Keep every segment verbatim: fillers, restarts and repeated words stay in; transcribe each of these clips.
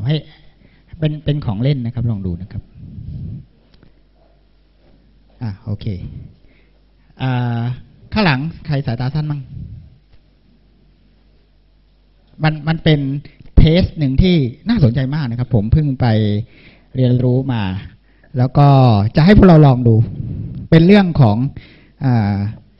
ให้เป็นเป็นของเล่นนะครับลองดูนะครับอ่าโอเคอ่าข้างหลังใครสายตาสั้นมั่งมันมันเป็นเทสหนึ่งที่น่าสนใจมากนะครับผมเพิ่งไปเรียนรู้มาแล้วก็จะให้พวกเราลองดูเป็นเรื่องของอ่า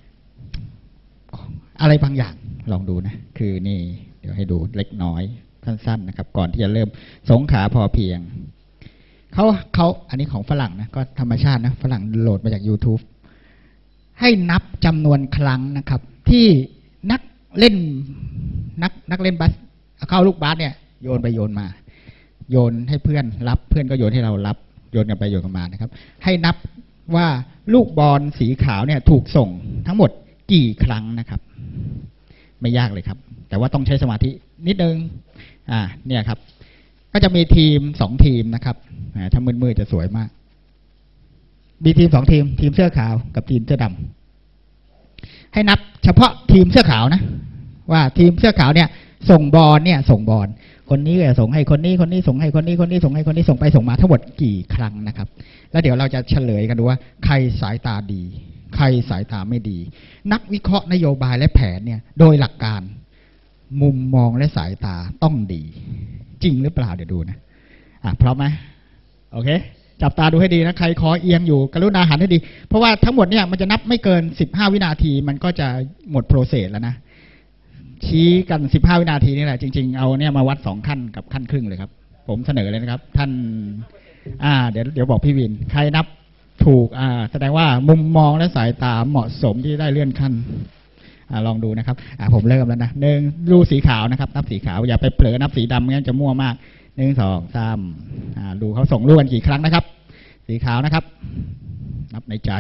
อะไรบางอย่างลองดูนะคือนี่เดี๋ยวให้ดูเล็กน้อยสั้นๆนะครับก่อนที่จะเริ่มสงขลาพอเพียงเขาเขาอันนี้ของฝรั่งนะก็ธรรมชาตินะฝรั่งโหลดมาจาก YouTube ให้นับจำนวนครั้งนะครับที่นักเล่นนักนักเล่นบาสเข้าลูกบาสเนี่ยโยนไปโยนมาโยนให้เพื่อนรับเพื่อนก็โยนให้เรารับโยนกันไปโยนกันมานะครับให้นับว่าลูกบอลสีขาวเนี่ยถูกส่งทั้งหมดกี่ครั้งนะครับไม่ยากเลยครับแต่ว่าต้องใช้สมาธินิดนึงอ่าเนี่ยครับก็จะมีทีมสองทีมนะครับถ้ามืดๆจะสวยมากมีทีมสองทีมทีมเสื้อขาวกับทีมเสื้อดำให้นับเฉพาะทีมเสื้อขาวนะว่าทีมเสื้อขาวเนี่ยส่งบอลเนี่ยส่งบอลคนนี้ก็ส่งให้คนนี้คนนี้ส่งให้คนนี้คนนี้ส่งให้คนนี้ส่งไปส่งมาทั้งหมดกี่ครั้งนะครับแล้วเดี๋ยวเราจะเฉลยกันดูว่าใครสายตาดีใครสายตาไม่ดีนักวิเคราะห์นโยบายและแผนเนี่ยโดยหลักการมุมมองและสายตาต้องดีจริงหรือเปล่าเดี๋ยวดูนะอ่ะพร้อมไหมโอเคจับตาดูให้ดีนะใครคอเอียงอยู่กรุณาหันให้ดีเพราะว่าทั้งหมดเนี่ยมันจะนับไม่เกินสิบห้าวินาทีมันก็จะหมดโปรเซสแล้วนะชี้กันสิบห้าวินาทีนี่แหละจริงๆเอาเนี่ยมาวัดสองขั้นกับขั้นครึ่งเลยครับผมเสนอเลยนะครับท่านอ่าเดี๋ยวเดี๋ยวบอกพี่วินใครนับถูกอ่าแสดงว่ามุมมองและสายตาเหมาะสมที่ได้เลื่อนขั้นอ่าลองดูนะครับอ่าผมเริ่มแล้วนะหนึ่งดูสีขาวนะครับนับสีขาวอย่าไปเผลอนับสีดำงั้นจะมั่วมากหนึ่งสองสามอ่าดูเขาส่งลูกกันกี่ครั้งนะครับสีขาวนะครับนับในใจ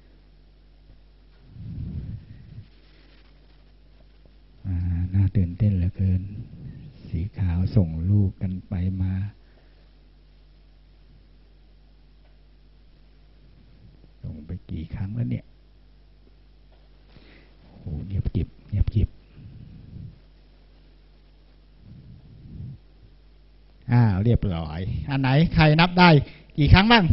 อ่าน่าตื่นเต้นเหลือเกินสีขาวส่งลูกกันไปมาส่งไปกี่ครั้งแล้วเนี่ยโอ้เงียบกิบเงียบกิบอ้าวเรียบร้อยอันไหนใครนับได้กี่ครั้งบ้าง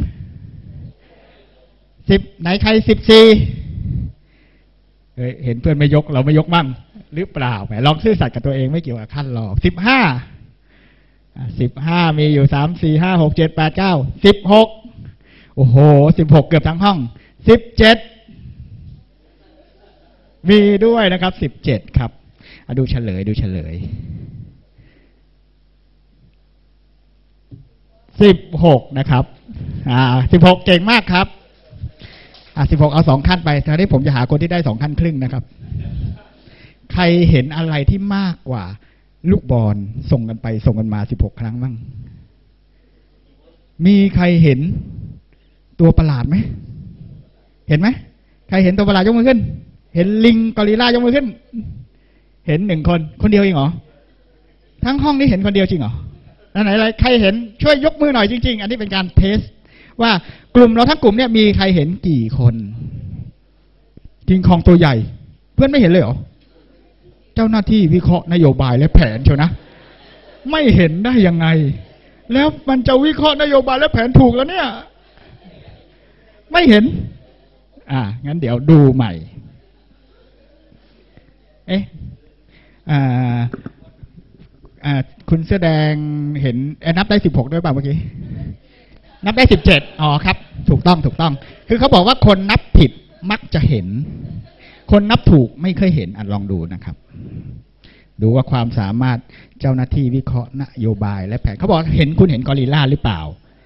สิบไหนใครสิบสี่เฮ้ยเห็นเพื่อนไม่ยกเราไม่ยกมั่งหรือเปล่าแหมลองซื่อสัตย์กับตัวเองไม่เกี่ยวกับขั้นหรอกสิบห้าสิบห้ามีอยู่สามสี่ห้าหกเจ็ดแปดเก้าสิบหกโอ้โหสิบหกเกือบทั้งห้องสิบเจ็ดมีด้วยนะครับสิบเจ็ดครับดูเฉลยดูเฉลยสิบหกนะครับอ่าสิบหกเก่งมากครับอ่าสิบหกเอาสองขั้นไปตอนนี้ผมจะหาคนที่ได้สองขั้นครึ่งนะครับใครเห็นอะไรที่มากกว่าลูกบอลส่งกันไปส่งกันมาสิบหกครั้งบ้างมีใครเห็นตัวประหลาดไหมเห็นไหมใครเห็นตัวประหลาดยกมือขึ้นเห็นลิงกอริลลายกมือขึ้นเห็นหนึ่งคนคนเดียวเองเหรอทั้งห้องนี้เห็นคนเดียวจริงเหรอไหนอะไรใครเห็นช่วยยกมือหน่อยจริงๆอันนี้เป็นการเทสว่ากลุ่มเราทั้งกลุ่มเนี่ยมีใครเห็นกี่คนกิงคองตัวใหญ่เพื่อนไม่เห็นเลยเหรอเจ้าหน้าที่วิเคราะห์นโยบายและแผนเชียวนะไม่เห็นได้ยังไงแล้วมันจะวิเคราะห์นโยบายและแผนถูกแล้วเนี่ยไม่เห็นอ่างั้นเดี๋ยวดูใหม่เอ๊ะอ่าอ่าคุณเสื้อแดงเห็นนับได้สิบหกด้วยเปล่าเมื่อกี้นับได้สิบเจ็ดอ๋อครับถูกต้องถูกต้องคือเขาบอกว่าคนนับผิดมักจะเห็นคนนับถูกไม่เคยเห็นอ่ะลองดูนะครับดูว่าความสามารถเจ้าหน้าที่วิเคราะห์นโยบายและแผนเขาบอกเห็นคุณเห็นกอริลลาหรือเปล่า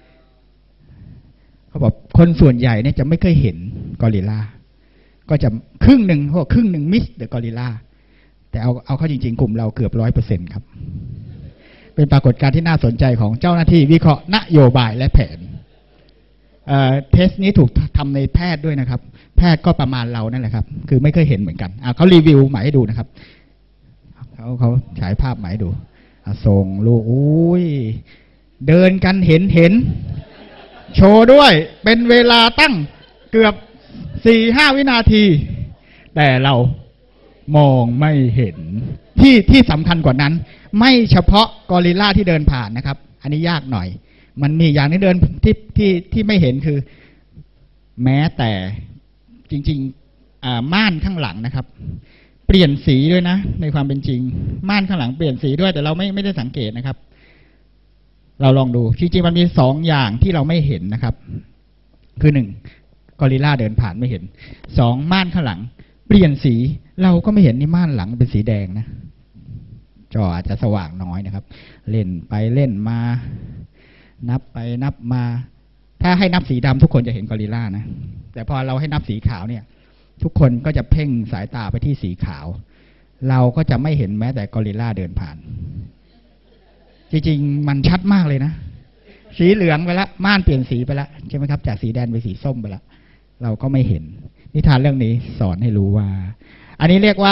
เขาบอกคนส่วนใหญ่เนี่ยจะไม่เคยเห็นกอริลลาก็จะครึ่งหนึ่งเขาบอกครึ่งหนึ่งมิสเดอะกอริลลาแต่เอาเอาเข้าจริงๆกลุ่มเราเกือบร้อยเปอร์เซ็นต์ครับเป็นปรากฏการณ์ที่น่าสนใจของเจ้าหน้าที่วิเคราะห์นโยบายและแผนเอ่อเทสนี้ถูกทำในแพทย์ด้วยนะครับแพทย์ก็ประมาณเรานั่นแหละครับคือไม่เคยเห็นเหมือนกันอ่ะเขารีวิวหมายให้ดูนะครับเขาเขาฉายภาพหมายให้ดูส่งลูกอุ้ยเดินกันเห็นเห็นโชว์ด้วยเป็นเวลาตั้งเกือบสี่ห้าวินาทีแต่เรามองไม่เห็นที่ที่สำคัญกว่านั้นไม่เฉพาะกอริลลาที่เดินผ่านนะครับอันนี้ยากหน่อยมันมีอย่างนี้เดินที่ที่ที่ไม่เห็นคือแม้แต่จริงๆม่านข้างหลังนะครับเปลี่ยนสีด้วยนะในความเป็นจริงม่านข้างหลังเปลี่ยนสีด้วยแต่เราไม่ไม่ได้สังเกตนะครับเราลองดูจริงๆมันมีสองอย่างที่เราไม่เห็นนะครับคือหนึ่งกอริลลาเดินผ่านไม่เห็นสองม่านข้างหลังเปลี่ยนสีเราก็ไม่เห็นนี่ม่านหลังเป็นสีแดงนะจออาจจะสว่างน้อยนะครับเล่นไปเล่นมานับไปนับมาถ้าให้นับสีดำทุกคนจะเห็นกอริลลานะแต่พอเราให้นับสีขาวเนี่ยทุกคนก็จะเพ่งสายตาไปที่สีขาวเราก็จะไม่เห็นแม้แต่กอริลลาเดินผ่านจริงๆมันชัดมากเลยนะสีเหลืองไปแล้วม่านเปลี่ยนสีไปแล้วใช่ไหมครับจากสีแดงไปสีส้มไปแล้วเราก็ไม่เห็นนิทานเรื่องนี้สอนให้รู้ว่าอันนี้เรียกว่า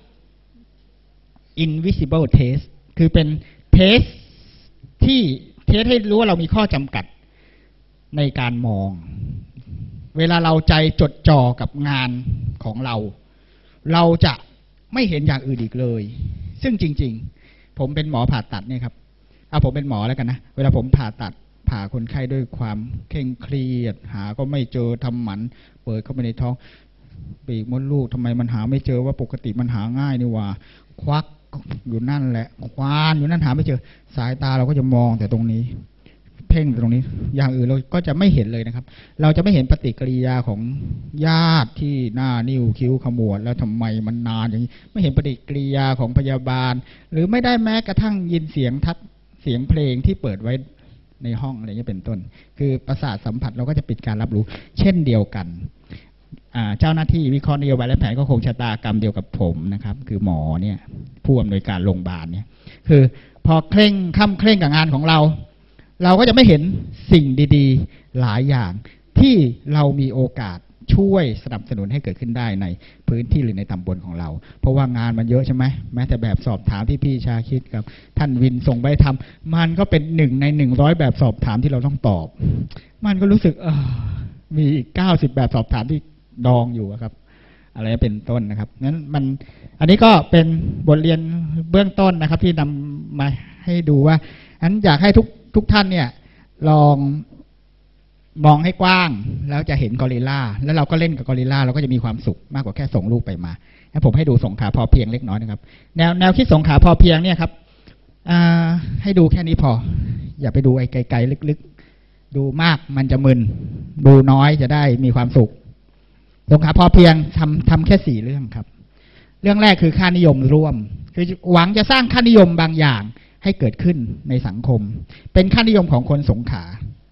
invisible taste คือเป็น taste ที่เทสให้รู้ว่าเรามีข้อจำกัดในการมองเวลาเราใจจดจ่อกับงานของเราเราจะไม่เห็นอย่างอื่นอีกเลยซึ่งจริงๆผมเป็นหมอผ่าตัดเนี่ยครับเอาผมเป็นหมอแล้วกันนะเวลาผมผ่าตัดผ่าคนไข้ด้วยความเคร่งเครียดหาก็ไม่เจอทำหมันเปิดเข้าไปในท้องปีกมดลูกทำไมมันหาไม่เจอว่าปกติมันหาง่ายนี่ว่าควักอยู่นั่นแหละควานอยู่นั่นหาไม่เจอสายตาเราก็จะมองแต่ตรงนี้เพ่งตรงนี้อย่างอื่นเราก็จะไม่เห็นเลยนะครับเราจะไม่เห็นปฏิกิริยาของญาติที่หน้านิ้วคิ้วขมวดแล้วทำไมมันนานอย่างนี้ไม่เห็นปฏิกิริยาของพยาบาลหรือไม่ได้แม้กระทั่งยินเสียงทักเสียงเพลงที่เปิดไว้ในห้องอะไรอย่างนี้เป็นต้นคือประสาทสัมผัสเราก็จะปิดการรับรู้เช่นเดียวกันเจ้าหน้าที่วิเคราะห์นโยบายและแผนก็คงชะตากรรมเดียวกับผมนะครับคือหมอเนี่ยผู้อำนวยการโรงพยาบาลเนี่ยคือพอเคร่งค่ำเคร่งกับงานของเราเราก็จะไม่เห็นสิ่งดีๆหลายอย่างที่เรามีโอกาสช่วยสนับสนุนให้เกิดขึ้นได้ในพื้นที่หรือในตำบลของเราเพราะว่างานมันเยอะใช่ไหมแม้แต่แบบสอบถามที่พี่ชาคิดกับท่านวินส่งไปทำมันก็เป็นหนึ่งในหนึ่งร้อยแบบสอบถามที่เราต้องตอบมันก็รู้สึกเออมีอีกเก้าสิบแบบสอบถามที่ดองอยู่ครับอะไรเป็นต้นนะครับนั้นมันอันนี้ก็เป็นบทเรียนเบื้องต้นนะครับที่นำมาให้ดูว่าอันอยากให้ทุกทุกท่านเนี่ยลองมองให้กว้างแล้วจะเห็นกอริลลาแล้วเราก็เล่นกับกอริลลาเราก็จะมีความสุขมากกว่าแค่ส่งลูกไปมาแล้วผมให้ดูสงขลาพอเพียงเล็กน้อยนะครับแนวแนวคิดสงขลาพอเพียงเนี่ยครับให้ดูแค่นี้พออย่าไปดูไอ้ไกลๆลึกๆดูมากมันจะมึนดูน้อยจะได้มีความสุขสงขลาพอเพียงทำทำแค่สี่เรื่องครับเรื่องแรกคือค่านิยมร่วมคือหวังจะสร้างค่านิยมบางอย่างให้เกิดขึ้นในสังคมเป็นค่านิยมของคนสงขลา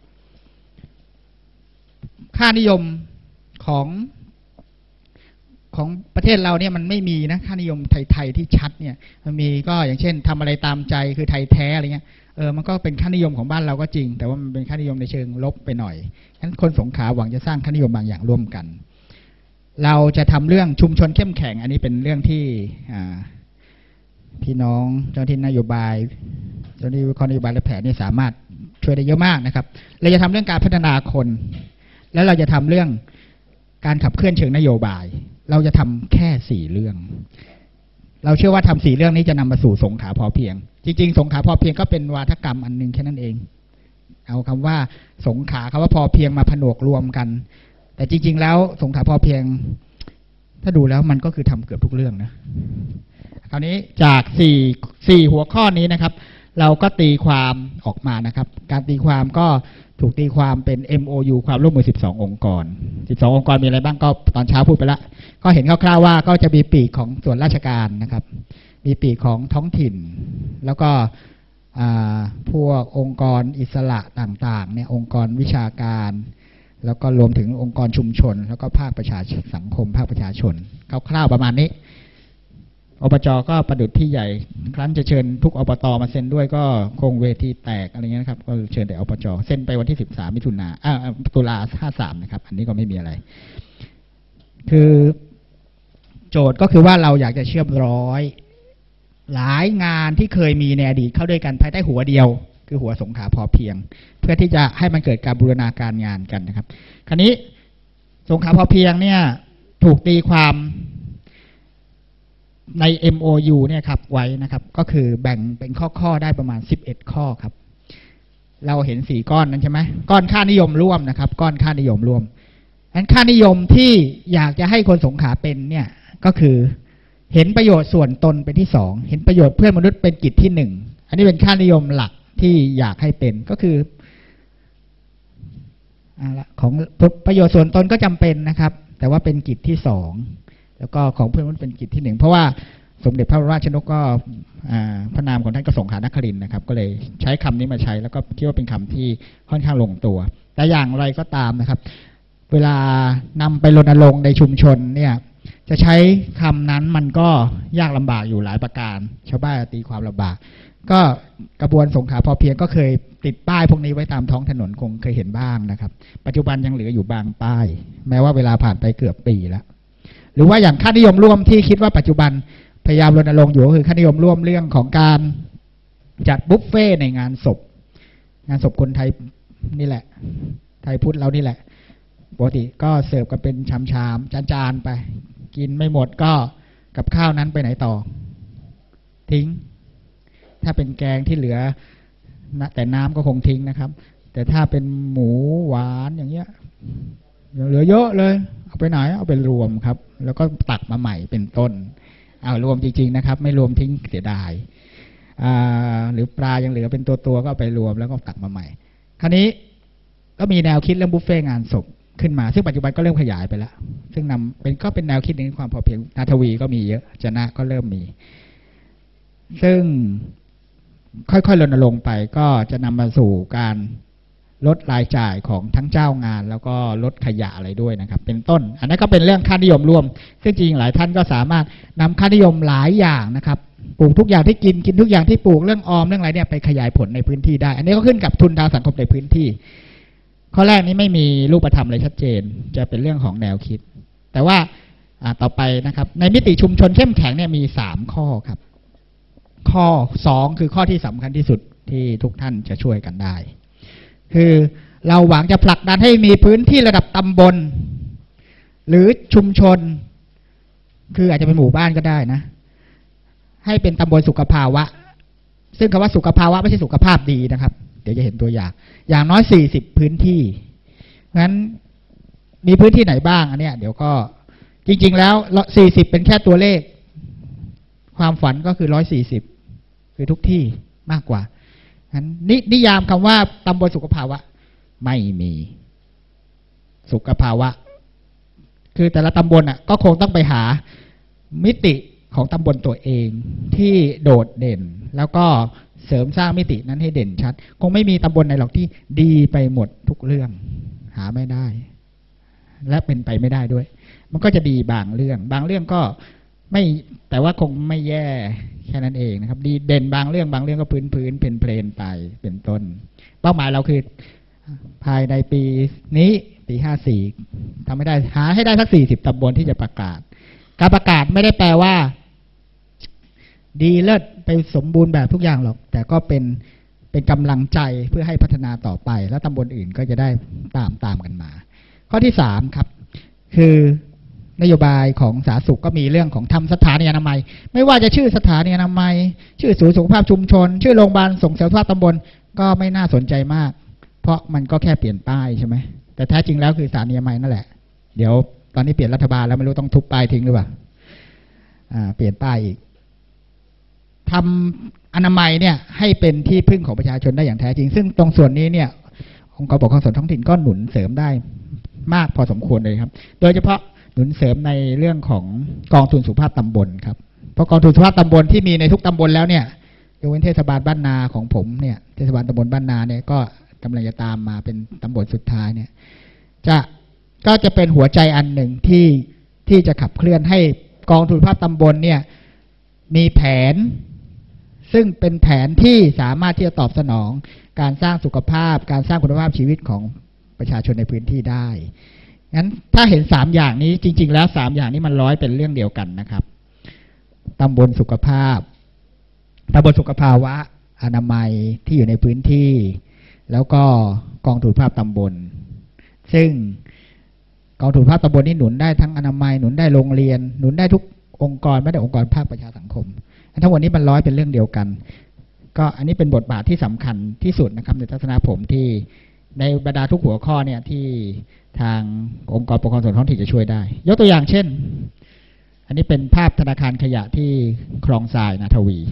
ค่านิยมของของประเทศเราเนี่ยมันไม่มีนะค่านิยมไทยๆที่ชัดเนี่ยมันมีก็อย่างเช่นทำอะไรตามใจคือไทยแท้อะไรเงี้ยเออมันก็เป็นค่านิยมของบ้านเราก็จริงแต่ว่ามันเป็นค่านิยมในเชิงลบไปหน่อยฉะนั้นคนสงขลาหวังจะสร้างค่านิยมบางอย่างร่วมกันเราจะทำเรื่องชุมชนเข้มแข็งอันนี้เป็นเรื่องที่พี่น้องเจ้าที่นโยบายเจ้าที่วิเคราะห์นโยบายและแผนนี่สามารถช่วยได้เยอะมากนะครับเราจะทำเรื่องการพัฒนาคนแล้วเราจะทำเรื่องการขับเคลื่อนเชิงนโยบายเราจะทำแค่สี่เรื่องเราเชื่อว่าทำสี่เรื่องนี้จะนำมาสู่สงขลาพอเพียงจริงๆสงขลาพอเพียงก็เป็นวาทกรรมอันนึงแค่นั้นเองเอาคำว่าสงขลาคำว่าพอเพียงมาผนวกรวมกันแต่จริงๆแล้วสงขลาพอเพียงถ้าดูแล้วมันก็คือทำเกือบทุกเรื่องนะคราวนี้จากสี่สี่หัวข้อนี้นะครับเราก็ตีความออกมานะครับการตีความก็ถูกตีความเป็น เอ็ม โอ ยู ความร่วมมือสิบสององค์กรสิบสององค์กรมีอะไรบ้างก็ตอนเช้าพูดไปแล้วก็เห็นคร่าวๆว่าก็จะมีปีกของส่วนราชการนะครับมีปีกของท้องถิ่นแล้วก็พวกองค์กรอิสระต่างๆเนี่ยองค์กรวิชาการแล้วก็รวมถึงองค์กรชุมชนแล้วก็ภาคประชาสังคมภาคประชาชนคร่าวๆประมาณนี้อบจ.ก็ประดุจพี่ใหญ่ครั้นจะเชิญทุกอบต.มาเซ็นด้วยก็คงเวทีแตกอะไรเงี้ยครับก็เชิญแต่อบจ.เซ็นไปวันที่สิบสามมิถุนาอ่าตุลาห้าสามนะครับอันนี้ก็ไม่มีอะไรคือโจทย์ก็คือว่าเราอยากจะเชื่อมร้อยหลายงานที่เคยมีในอดีตเข้าด้วยกันภายใต้หัวเดียวคือหัวสงขลาพอเพียงเพื่อที่จะให้มันเกิดการบูรณาการงานกันนะครับคราวนี้สงขลาพอเพียงเนี่ยถูกตีความใน เอ็ม โอ ยู เนี่ยครับไว้นะครับก็คือแบ่งเป็นข้อๆได้ประมาณสิบเอ็ดข้อครับเราเห็นสี่ก้อนนั้นใช่ไหมก้อนค่านิยมร่วมนะครับก้อนค่านิยมร่วมอันค่านิยมที่อยากจะให้คนสงขลาเป็นเนี่ยก็คือเห็นประโยชน์ส่วนตนเป็นที่สองเห็นประโยชน์เพื่อนมนุษย์เป็นกิจที่หนึ่งอันนี้เป็นค่านิยมหลักที่อยากให้เป็นก็คือของประโยชน์ส่วนตนก็จำเป็นนะครับแต่ว่าเป็นกิจที่สองแล้วก็ของเพื่อนมนุษย์เป็นกิจที่หนึ่งเพราะว่าสมเด็จพระราชนกก็พระนามของท่านก็สงขลานครินทร์นะครับก็เลยใช้คำนี้มาใช้แล้วก็คิดว่าเป็นคำที่ค่อนข้างลงตัวแต่อย่างไรก็ตามนะครับเวลานำไปรณรงค์ในชุมชนเนี่ยจะใช้คำนั้นมันก็ยากลำบากอยู่หลายประการชาวบ้านตีความลำบากก็กระบวนสงขลาพอเพียงก็เคยติดป้ายพวกนี้ไว้ตามท้องถนนคงเคยเห็นบ้างนะครับปัจจุบันยังเหลืออยู่บางป้ายแม้ว่าเวลาผ่านไปเกือบปีแล้วหรือว่าอย่างค่านิยมร่วมที่คิดว่าปัจจุบันพยายามรณรงค์อยู่ก็คือค่านิยมร่วมเรื่องของการจัดบุฟเฟ่ในงานศพงานศพคนไทยนี่แหละไทยพุทธเรานี่แหละปกติก็เสิร์ฟกันเป็นชามๆจานๆไปกินไม่หมดก็กับข้าวนั้นไปไหนต่อทิ้งถ้าเป็นแกงที่เหลือแต่น้ำก็คงทิ้งนะครับแต่ถ้าเป็นหมูหวานอย่างเงี้ยเหลือเยอะเลยเอาไปไหนเอาไปรวมครับแล้วก็ตักมาใหม่เป็นต้นเอารวมจริงๆนะครับไม่รวมทิ้งเสียดายหรือปลายังเหลือเป็นตัวๆก็เอาไปรวมแล้วก็ตักมาใหม่คราวนี้ก็มีแนวคิดเรื่องบุฟเฟ่งานศพขึ้นมาซึ่งปัจจุบันก็เริ่มขยายไปแล้วซึ่งนำเป็นก็เป็นแนวคิดในความพอเพียงนาทวีก็มีเยอะจนะก็เริ่มมีซึ่งค่อยๆรณรงค์ไปก็จะนำมาสู่การลดรายจ่ายของทั้งเจ้างานแล้วก็ลดขยะอะไรด้วยนะครับเป็นต้นอันนั้นก็เป็นเรื่องค่านิยมรวมซึ่งจริงหลายท่านก็สามารถนำค่านิยมหลายอย่างนะครับปลูกทุกอย่างที่กินกินทุกอย่างที่ปลูกเรื่องออมเรื่องอะไรเนี่ยไปขยายผลในพื้นที่ได้อันนี้ก็ขึ้นกับทุนทางสังคมในพื้นที่ข้อแรกนี้ไม่มีรูปธรรมอะไรชัดเจนจะเป็นเรื่องของแนวคิดแต่ว่าต่อไปนะครับในมิติชุมชนเข้มแข็งเนี่ยมีสามข้อครับข้อสองคือข้อที่สำคัญที่สุดที่ทุกท่านจะช่วยกันได้คือเราหวังจะผลักดันให้มีพื้นที่ระดับตำบลหรือชุมชนคืออาจจะเป็นหมู่บ้านก็ได้นะให้เป็นตำบลสุขภาวะซึ่งคำว่าสุขภาวะไม่ใช่สุขภาพดีนะครับเดี๋ยวจะเห็นตัวอย่างอย่างน้อยสี่สิบพื้นที่งั้นมีพื้นที่ไหนบ้างอันเนี้ยเดี๋ยวก็จริงๆแล้วสี่สิบเป็นแค่ตัวเลขความฝันก็คือหนึ่งร้อยสี่สิบคือทุกที่มากกว่างั้นนนิยามคำว่าตำบลสุขภาวะไม่มีสุขภาวะคือแต่ละตำบลอ่ะก็คงต้องไปหามิติของตำบลตัวเองที่โดดเด่นแล้วก็เสริมสร้างมิตินั้นให้เด่นชัดคงไม่มีตำบลไหนหรอกที่ดีไปหมดทุกเรื่องหาไม่ได้และเป็นไปไม่ได้ด้วยมันก็จะดีบางเรื่องบางเรื่องก็ไม่แต่ว่าคงไม่แย่แค่นั้นเองนะครับดีเด่นบางเรื่องบางเรื่องก็พื้นพื้นเป็นเพลนไปเป็นต้นเป้าหมายเราคือภายในปีนี้ปีห้าสี่ทำไม่ได้หาให้ได้สักสี่สิบตำบลที่จะประกาศการประกาศไม่ได้แปลว่าดีเลิศไปสมบูรณ์แบบทุกอย่างหรอกแต่ก็เป็นเป็นกำลังใจเพื่อให้พัฒนาต่อไปแล้วตำบลอื่นก็จะได้ตามตามกันมาข้อที่สามครับคือนโยบายของสาธารณสุขก็มีเรื่องของทำสถานีอนามัยไม่ว่าจะชื่อสถานีอนามัยชื่อศูนย์สุขภาพชุมชนชื่อโรงพยาบาลส่งเสริมสุขภาพตำบลก็ไม่น่าสนใจมากเพราะมันก็แค่เปลี่ยนป้ายใช่ไหมแต่แท้จริงแล้วคือสถานีอนามัยนั่นแหละเดี๋ยวตอนนี้เปลี่ยนรัฐบาลแล้วไม่รู้ต้องทุบป้ายทิ้งหรือเปล่าอ่าเปลี่ยนป้ายอีกทำอนามัยเนี่ยให้เป็นที่พึ่งของประชาชนได้อย่างแท้จริงซึ่งตรงส่วนนี้เนี่ยองค์กรปกครองส่วนท้องถิ่นก็หนุนเสริมได้มากพอสมควรเลยครับโดยเฉพาะหนุนเสริมในเรื่องของกองทุนสุขภาพตำบลครับเพราะกองทุนสุขภาพตำบลที่มีในทุกตำบลแล้วเนี่ยยกเว้นเทศบาลบ้านนาของผมเนี่ยเทศบาลตำบลบ้านนาเนี่ยก็กำลังจะตามมาเป็นตำบลสุดท้ายเนี่ยจะก็จะเป็นหัวใจอันหนึ่งที่ที่จะขับเคลื่อนให้กองทุนสุขภาพตำบลเนี่ยมีแผนซึ่งเป็นแผนที่สามารถที่จะตอบสนองการสร้างสุขภาพการสร้างคุณภาพชีวิตของประชาชนในพื้นที่ได้งั้นถ้าเห็นสามอย่างนี้จริงๆแล้วสามอย่างนี้มันร้อยเป็นเรื่องเดียวกันนะครับตำบลสุขภาพตำบลสุขภาวะอนามัยที่อยู่ในพื้นที่แล้วก็กองทุนสุขภาพตำบลซึ่งกองทุนสุขภาพตำบลนี่หนุนได้ทั้งอนามัยหนุนได้โรงเรียนหนุนได้ทุกองค์กรไม่ได้องค์กรภาคประชาสังคมทั้งหมดนี้มันร้อยเป็นเรื่องเดียวกันก็อันนี้เป็นบทบาทที่สำคัญที่สุดนะครับในทัศนะผมที่ในบรรดาทุกหัวข้อเนี่ยที่ทางองค์กรปกครองส่วนท้องถิ่นจะช่วยได้ยกตัวอย่างเช่นอันนี้เป็นภาพธนาคารขยะที่คลองทรายนาทวี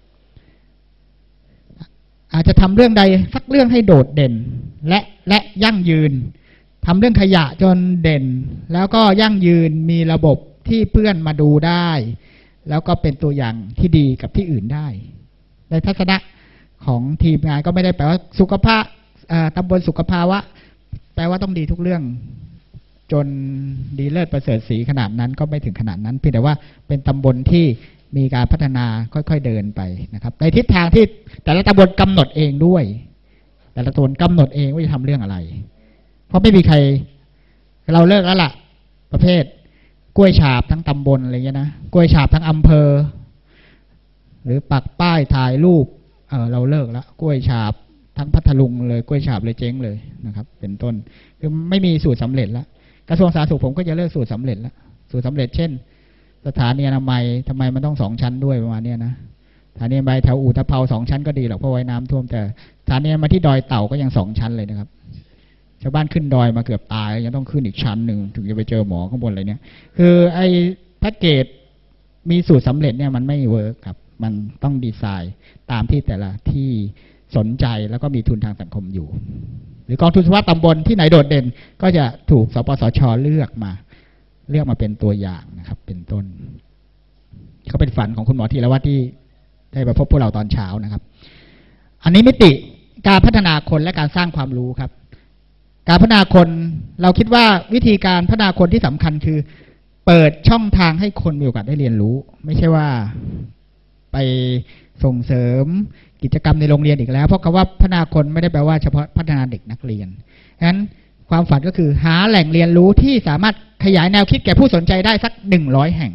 อาจจะทำเรื่องใดสักเรื่องให้โดดเด่นและและยั่งยืนทำเรื่องขยะจนเด่นแล้วก็ยั่งยืนมีระบบที่เพื่อนมาดูได้แล้วก็เป็นตัวอย่างที่ดีกับที่อื่นได้ในทัศนะของทีมงานก็ไม่ได้แปลว่าสุขภาพตำบลสุขภาวะแปลว่าต้องดีทุกเรื่องจนดีเลิศประเสริฐศรีขนาดนั้นก็ไม่ถึงขนาดนั้นเพียงแต่ว่าเป็นตำบลที่มีการพัฒนาค่อยๆเดินไปนะครับในทิศทางที่แต่ละตำบลกำหนดเองด้วยแต่ละตำบลกำหนดเองว่าจะทำเรื่องอะไรเพราะไม่มีใครเราเลิกแล้วล่ะประเภทกล้วยฉาบทั้งตำบลอะไรเงี้ยนะกล้วยฉาบทั้งอำเภอหรือปักป้ายถ่ายรูปเออเราเลิกแล้วกล้วยฉาบทั้งพัทลุงเลยกล้วยฉาบเลยเจ๊งเลยนะครับเป็นต้นคือไม่มีสูตรสำเร็จแล้วกระทรวงสาธารณสุขผมก็จะเลิกสูตรสำเร็จแล้วสูตรสำเร็จเช่นสถานีอนามัยทำไมมันต้องสองชั้นด้วยประมาณนี้นะสถานีอนามัยแถวอู่ตะเภาสองชั้นก็ดีหรอกเพราะไว้น้ำท่วมแต่สถานีอนามัยที่ดอยเต่าก็ยังสองชั้นเลยนะครับชาวบ้านขึ้นดอยมาเกือบตายยังต้องขึ้นอีกชั้นหนึ่งถึงจะไปเจอหมอข้างบนอะไรเนี่ยคือไอ้แพ็กเกจมีสูตรสำเร็จเนี่ยมันไม่เวิร์คครับมันต้องดีไซน์ตามที่แต่ละที่สนใจแล้วก็มีทุนทางสังคมอยู่หรือกองทุนเฉพาะตำบลที่ไหนโดดเด่นก็จะถูกสปสช.เลือกมาเลือกมาเป็นตัวอย่างนะครับเป็นต้นเขาเป็นฝันของคุณหมอธีรวัตรที่ได้มาพบพวกเราตอนเช้านะครับอันนี้มิติการพัฒนาคนและการสร้างความรู้ครับการพัฒนาคนเราคิดว่าวิธีการพัฒนาคนที่สำคัญคือเปิดช่องทางให้คนมีโอกาสได้เรียนรู้ไม่ใช่ว่าไปส่งเสริมกิจกรรมในโรงเรียนอีกแล้วเพราะคำว่าพัฒนาคนไม่ได้แปลว่าเฉพาะพัฒนาเด็กนักเรียนฉะนั้นความฝันก็คือหาแหล่งเรียนรู้ที่สามารถขยายแนวคิดแก่ผู้สนใจได้สักหนึ่งร้อยแห่ง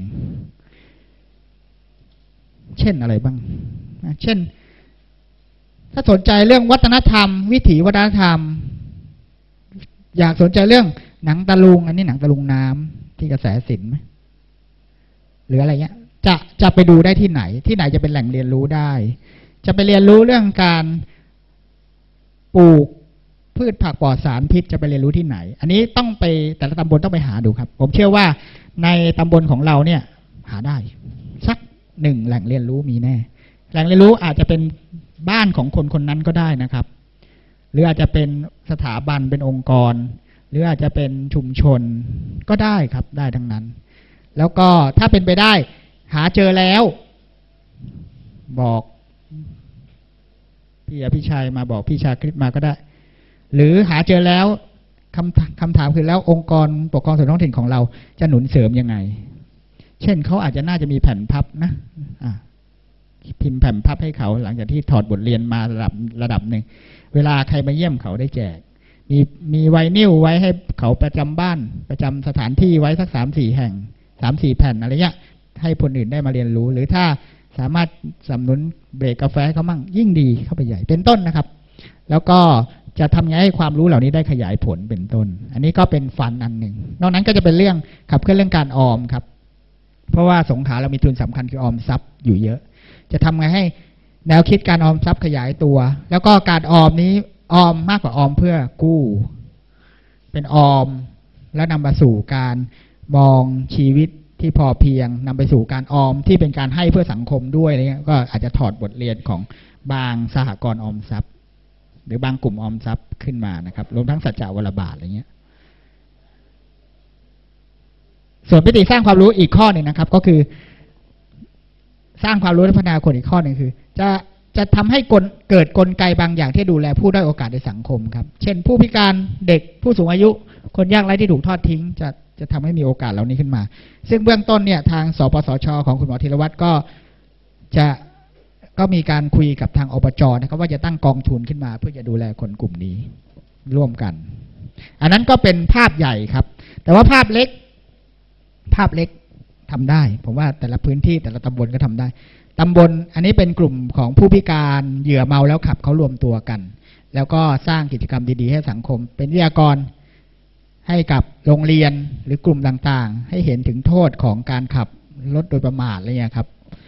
เช่นอะไรบ้างเช่นถ้าสนใจเรื่องวัฒนธรรมวิถีวัฒนธรรมอยากสนใจเรื่องหนังตะลุงอันนี้หนังตะลุงน้ำที่กระแสสินไหมหรืออะไรเงี้ยจะจะไปดูได้ที่ไหนที่ไหนจะเป็นแหล่งเรียนรู้ได้จะไปเรียนรู้เรื่องการปลูกพืชผักปลอดสารพิษจะไปเรียนรู้ที่ไหนอันนี้ต้องไปแต่ละตำบลต้องไปหาดูครับผมเชื่อว่าในตำบลของเราเนี่ยหาได้สักหนึ่งแหล่งเรียนรู้มีแน่แหล่งเรียนรู้อาจจะเป็นบ้านของคนคนนั้นก็ได้นะครับหรืออาจจะเป็นสถาบันเป็นองค์กรหรืออาจจะเป็นชุมชนก็ได้ครับได้ทั้งนั้นแล้วก็ถ้าเป็นไปได้หาเจอแล้วบอกพี่อภิชัยมาบอกพี่ชาคริตมาก็ได้หรือหาเจอแล้วคำคำถามคือแล้วองค์กรปกครองส่วนท้องถิ่นของเราจะหนุนเสริมยังไงเช่นเขาอาจจะน่าจะมีแผ่นพับนะอ่ะพิมพ์แผ่นพับให้เขาหลังจากที่ถอดบทเรียนมาระดับระดับหนึ่งเวลาใครมาเยี่ยมเขาได้แจกมีมีไวนิลไว้ให้เขาประจำบ้านประจำสถานที่ไว้สักสามสี่แห่งสามสี่แผ่นอะไรเงี้ยให้คนอื่นได้มาเรียนรู้หรือถ้าสามารถสนับสนุนเบรกกาแฟเขามั่งยิ่งดีเข้าไปใหญ่เป็นต้นนะครับแล้วก็จะทำไงให้ความรู้เหล่านี้ได้ขยายผลเป็นต้นอันนี้ก็เป็นฟันอันหนึ่งนอกนั้นก็จะเป็นเรื่องขับเคลื่อนเรื่องการออมครับเพราะว่าสงขลาเรามีทุนสำคัญคือออมทรัพย์อยู่เยอะจะทำไงให้แนวคิดการออมทรัพย์ขยายตัวแล้วก็การออมนี้ออมมากกว่าออมเพื่อกู้เป็นออมแล้วนำมาสู่การมองชีวิตที่พอเพียงนำไปสู่การออมที่เป็นการให้เพื่อสังคมด้วยอะไรเงี้ยก็อาจจะถอดบทเรียนของบางสหกรณ์ออมทรัพย์หรือบางกลุ่มออมทรัพย์ขึ้นมานะครับรวมทั้งสัจจวรบาทอะไรเงี้ยส่วนมิติสร้างความรู้อีกข้อหนึ่งนะครับก็คือสร้างความรู้และพัฒนาคนอีกข้อหนึ่งคือจะจะทำให้กลเกิดกลไกบางอย่างที่ดูแลผู้ด้อยโอกาสในสังคมครับเช่นผู้พิการเด็กผู้สูงอายุคนยากไร้ที่ถูกทอดทิ้งจะจะทำให้มีโอกาสเหล่านี้ขึ้นมาซึ่งเบื้องต้นเนี่ยทางสปสช.ของคุณหมอธีรวัตรก็จะก็มีการคุยกับทางอบจ.นะครับว่าจะตั้งกองทุนขึ้นมาเพื่อจะดูแลคนกลุ่มนี้ร่วมกันอันนั้นก็เป็นภาพใหญ่ครับแต่ว่าภาพเล็กภาพเล็กทำได้ผมว่าแต่ละพื้นที่แต่ละตำบลก็ทำได้ตำบลอันนี้เป็นกลุ่มของผู้พิการเหยื่อเมาแล้วขับเขารวมตัวกันแล้วก็สร้างกิจกรรมดีๆให้สังคมเป็นวิทยากรให้กับโรงเรียนหรือกลุ่มต่างๆให้เห็นถึงโทษของการขับรถโดยประมาทอะไรเงี้ยครับ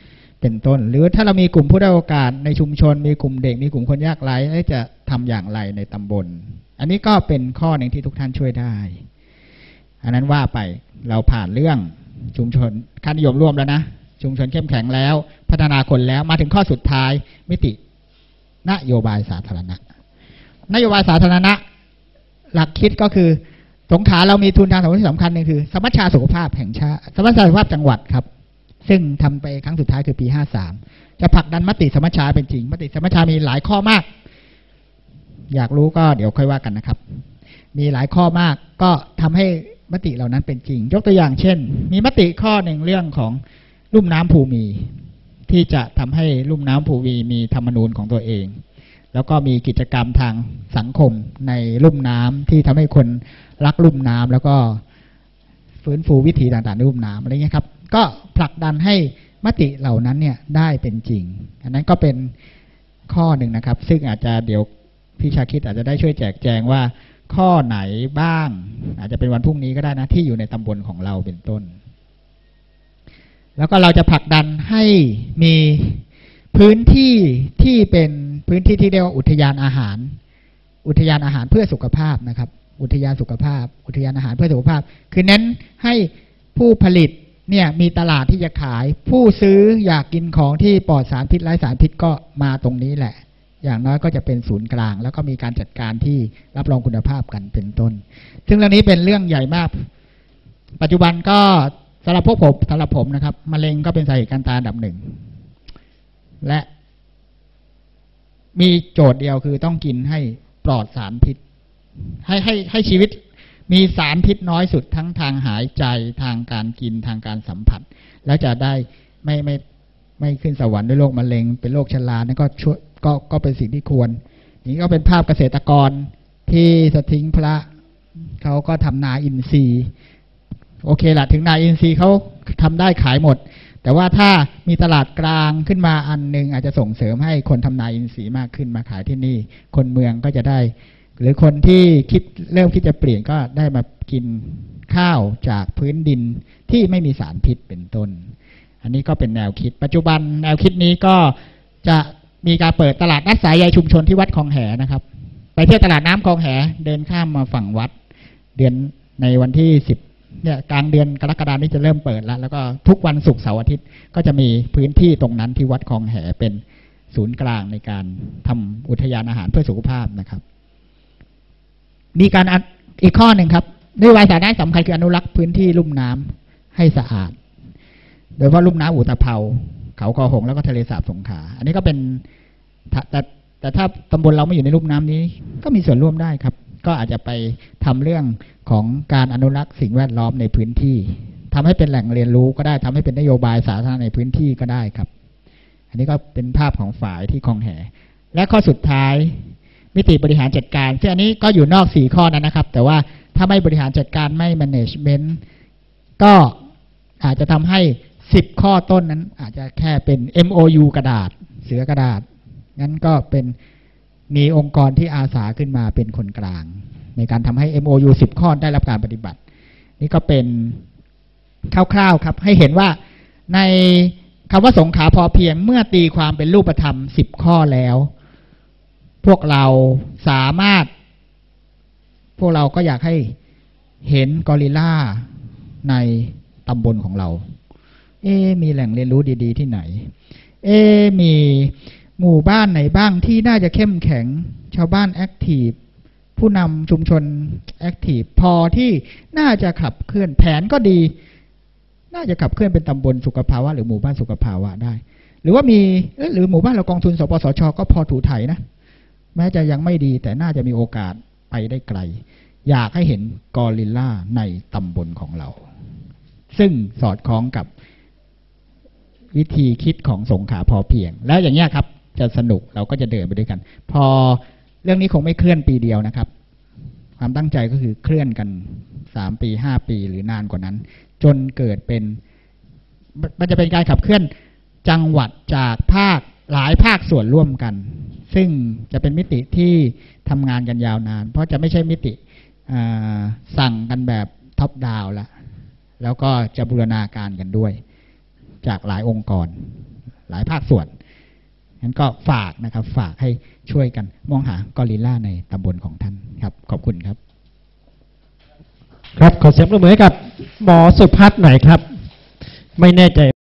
เป็นต้นหรือถ้าเรามีกลุ่มผู้ด้อยโอกาสในชุมชนมีกลุ่มเด็กมีกลุ่มคนยากไร้จะทำอย่างไรในตำบลอันนี้ก็เป็นข้อหนึ่งที่ทุกท่านช่วยได้อันนั้นว่าไปเราผ่านเรื่องชุมชนค่านิยมร่วมแล้วนะชุมชนเข้มแข็งแล้วพัฒนาคนแล้วมาถึงข้อสุดท้ายมิตินโยบายสาธารณะนโยบายสาธารณะหลักคิดก็คือสงขลาเรามีทุนทางสังคมที่สำคัญหนึ่งคือสมัชชาสุขภาพแห่งชาติสมัชชาสุขภาพจังหวัดครับซึ่งทำไปครั้งสุดท้ายคือปีห้าสามจะผลักดันมติสมัชชาเป็นจริงมติสมัชชามีหลายข้อมากอยากรู้ก็เดี๋ยวค่อยว่ากันนะครับมีหลายข้อมากก็ทำให้มติเหล่านั้นเป็นจริงยกตัวอย่างเช่นมีมติข้อหนึ่งเรื่องของลุ่มน้ำภูมีที่จะทำให้ลุ่มน้ำภูมีมีธรรมนูญของตัวเองแล้วก็มีกิจกรรมทางสังคมในลุ่มน้ำที่ทำให้คนรักลุ่มน้ำแล้วก็ฟื้นฟูวิถีต่างๆในลุ่มน้ำอะไรเงี้ยครับก็ผลักดันให้มติเหล่านั้นเนี่ยได้เป็นจริงอันนั้นก็เป็นข้อหนึ่งนะครับซึ่งอาจจะเดี๋ยวพี่ชาคิดอาจจะได้ช่วยแจกแจงว่าข้อไหนบ้างอาจจะเป็นวันพรุ่งนี้ก็ได้นะที่อยู่ในตำบลของเราเป็นต้นแล้วก็เราจะผลักดันให้มีพื้นที่ที่เป็นพื้นที่ที่เรียกว่าอุทยานอาหารอุทยานอาหารเพื่อสุขภาพนะครับอุทยานสุขภาพอุทยานอาหารเพื่อสุขภาพคือเน้นให้ผู้ผลิตเนี่ยมีตลาดที่จะขายผู้ซื้ออยากกินของที่ปลอดสารพิษไร้สารพิษก็มาตรงนี้แหละอย่างน้อยก็จะเป็นศูนย์กลางแล้วก็มีการจัดการที่รับรองคุณภาพกันเป็นต้นซึ่งเรื่องนี้เป็นเรื่องใหญ่มากปัจจุบันก็สำหรับพวกผมสำหรับผมนะครับมะเร็งก็เป็นสาเหตุการตายอันดับหนึ่งและมีโจทย์เดียวคือต้องกินให้ปลอดสารพิษให้ให้ให้ชีวิตมีสารพิษน้อยสุดทั้งทางหายใจทางการกินทางการสัมผัสแล้วจะได้ไม่ไม่ไม่ขึ้นสวรรค์ด้วยโรคมะเร็งเป็นโรคชรานั่นก็ช่วยก็ก็เป็นสิ่งที่ควรนี่ก็เป็นภาพเกษตรกรที่สถิงพระเขาก็ทำนาอินทรีย์โอเคละถึงนาอินทรีย์เขาทำได้ขายหมดแต่ว่าถ้ามีตลาดกลางขึ้นมาอันนึงอาจจะส่งเสริมให้คนทำนาอินทรีย์มากขึ้นมาขายที่นี่คนเมืองก็จะได้หรือคนที่คิดเริ่มที่จะเปลี่ยนก็ได้มากินข้าวจากพื้นดินที่ไม่มีสารพิษเป็นต้นอันนี้ก็เป็นแนวคิดปัจจุบันแนวคิดนี้ก็จะมีการเปิดตลาดนัดสายใยชุมชนที่วัดคลองแหนะครับไปเที่ยวตลาดน้ำคลองแหเดินข้ามมาฝั่งวัดเดือนในวันที่สิบเนี่ยกลางเดือนกรกฎาคมนี้จะเริ่มเปิดแล้วแล้วก็ทุกวันศุกร์เสาร์อาทิตย์ก็จะมีพื้นที่ตรงนั้นที่วัดคลองแหเป็นศูนย์กลางในการทำอุทยานอาหารเพื่อสุขภาพนะครับมีการอีกข้อหนึ่งครับนโยบายสาธารณะสำคัญคืออนุรักษ์พื้นที่ลุ่มน้ำให้สะอาดโดยเฉพาะลุ่มน้ำอุตภเปาเขากอหงแล้วก็ทะเลสาบสงขลาอันนี้ก็เป็นแต่แต่ถ้าตำบลเราไม่อยู่ในลุ่มน้ำนี้ก็มีส่วนร่วมได้ครับก็อาจจะไปทำเรื่องของการอนุรักษ์สิ่งแวดล้อมในพื้นที่ทำให้เป็นแหล่งเรียนรู้ก็ได้ทำให้เป็นนโยบายสาธารณะในพื้นที่ก็ได้ครับอันนี้ก็เป็นภาพของฝ่ายที่คลองแหและข้อสุดท้ายมิติบริหารจัดการซึ่งอันนี้ก็อยู่นอกสี่ข้อนั้นนะครับแต่ว่าถ้าไม่บริหารจัดการไม่ management ก็อาจจะทำให้สิบข้อต้นนั้นอาจจะแค่เป็น เอ็ม โอ ยู กระดาษเสือกระดาษงั้นก็เป็นมีองค์กรที่อาสาขึ้นมาเป็นคนกลางในการทำให้ เอ็ม โอ ยู สิบข้อได้รับการปฏิบัตินี่ก็เป็นคร่าวๆครับให้เห็นว่าในคำว่าสงขลาพอเพียงเมื่อตีความเป็นรูปธรรมสิบข้อแล้วพวกเราสามารถพวกเราก็อยากให้เห็นกอริลลาในตำบลของเราเอ๊มีแหล่งเรียนรู้ดีๆที่ไหนเอ๊มีหมู่บ้านไหนบ้างที่น่าจะเข้มแข็งชาวบ้านแอคทีฟผู้นำชุมชนแอคทีฟพอที่น่าจะขับเคลื่อนแผนก็ดีน่าจะขับเคลื่อนเป็นตำบลสุขภาวะหรือหมู่บ้านสุขภาวะได้หรือว่ามีหรือหมู่บ้านเรากองทุนสปสช.ก็พอถูไถนะแม้จะยังไม่ดีแต่น่าจะมีโอกาสไปได้ไกลอยากให้เห็นกอริลลาในตำบลของเราซึ่งสอดคล้องกับวิธีคิดของสงขลาพอเพียงแล้วอย่างนี้ครับจะสนุกเราก็จะเดินไปด้วยกันพอเรื่องนี้คงไม่เคลื่อนปีเดียวนะครับความตั้งใจก็คือเคลื่อนกันสามปีห้าปีหรือนานกว่านั้นจนเกิดเป็นมันจะเป็นการขับเคลื่อนจังหวัดจากภาคหลายภาคส่วนร่วมกันซึ่งจะเป็นมิติที่ทำงานกันยาวนานเพราะจะไม่ใช่มิติสั่งกันแบบท็อปดาวน์ละแล้วก็จะบูรณาการกันด้วยจากหลายองค์กรหลายภาคส่วนงั้นก็ฝากนะครับฝากให้ช่วยกันมองหากอริลลาในตำบลของท่านครับขอบคุณครับครับขอเสียงปรบมือให้กับหมอสุพัฒน์หน่อยครับไม่แน่ใจ